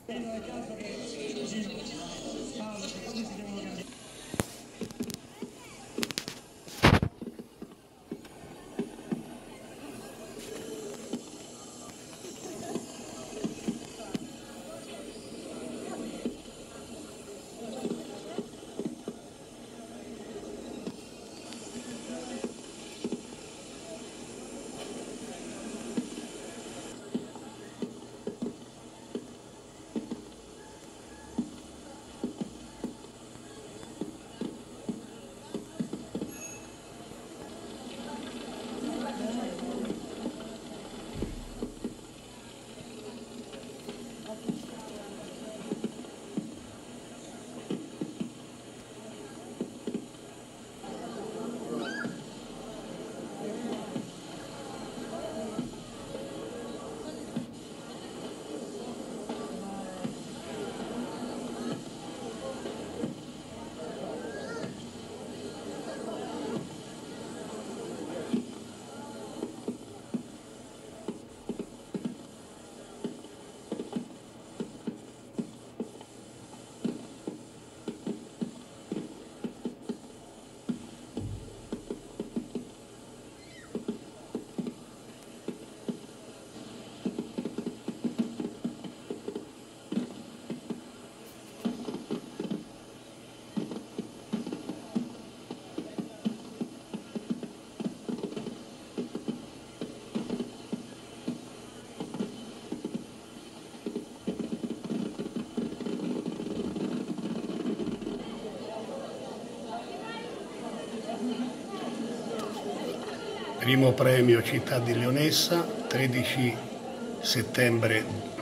Primo premio Città di Leonessa, 13 settembre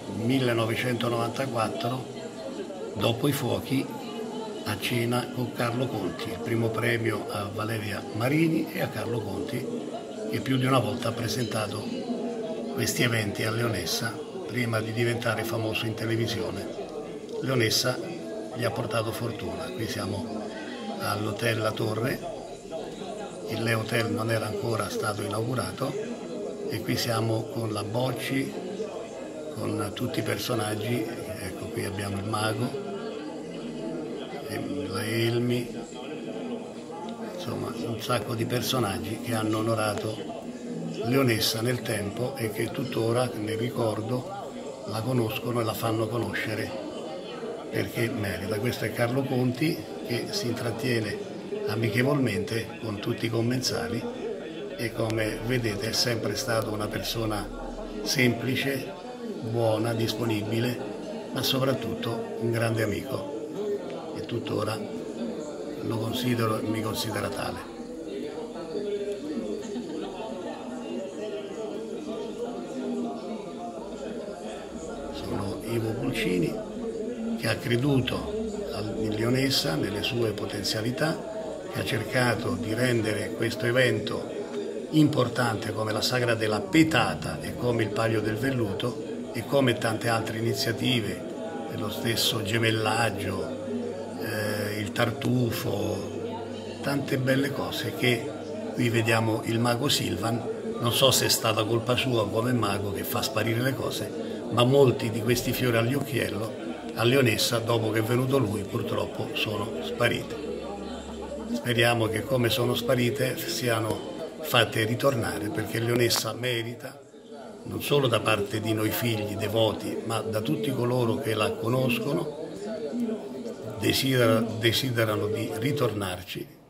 1994, dopo i fuochi, a cena con Carlo Conti. Il primo premio a Valeria Marini e a Carlo Conti, che più di una volta ha presentato questi eventi a Leonessa prima di diventare famoso in televisione. Leonessa gli ha portato fortuna. Qui siamo all'Hotel La Torre. Il Le Hotel non era ancora stato inaugurato e qui siamo con la Bocci, con tutti i personaggi. Ecco, qui abbiamo il mago, la Elmi, insomma un sacco di personaggi che hanno onorato Leonessa nel tempo e che tuttora nel ricordo la conoscono e la fanno conoscere perché merita. Questo è Carlo Conti che si intrattiene amichevolmente con tutti i commensali e, come vedete, è sempre stato una persona semplice, buona, disponibile, ma soprattutto un grande amico e tuttora lo considero e mi considera tale. Sono Ivo Pulcini, che ha creduto in Leonessa, nelle sue potenzialità, che ha cercato di rendere questo evento importante come la Sagra della Petata e come il Palio del Velluto e come tante altre iniziative, lo stesso gemellaggio, il tartufo, tante belle cose che qui vediamo il mago Silvan. Non so se è stata colpa sua come mago che fa sparire le cose, ma molti di questi fiori agli occhiello a Leonessa, dopo che è venuto lui, purtroppo sono sparite. Speriamo che come sono sparite siano fatte ritornare, perché Leonessa merita, non solo da parte di noi figli devoti, ma da tutti coloro che la conoscono, desiderano di ritornarci